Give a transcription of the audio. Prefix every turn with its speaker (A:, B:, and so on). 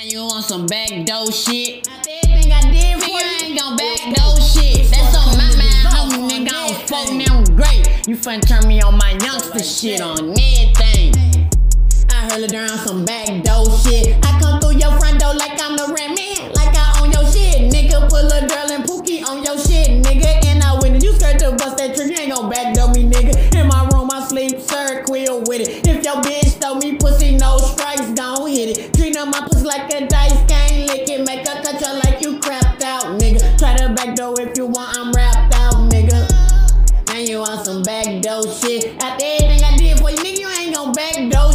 A: You want some backdoor shit? Everything I did for you ain't gon' backdoor shit. That's on my mind, homie, nigga. I don't fuck me, I'm great. You finna turn me on my youngster shit on everything. I heard it down some backdoor shit. I come through your front door like I'm the red man, like I own your shit, nigga. Put a girl and Pookie on your shit, nigga. And I win it. You scared to bust that trick, you ain't gon' backdoor me, nigga. In my room, I sleep, sir, quill with it. If your bitch throw me pussy, no strikes, gon' hit it. Treat on my pussy like a dice game, lick it, make her cut you like you crapped out, nigga. Try to backdoor if you want, I'm wrapped out, nigga. Now you want some backdoor shit. After everything I did for you, nigga, you ain't gon' backdoor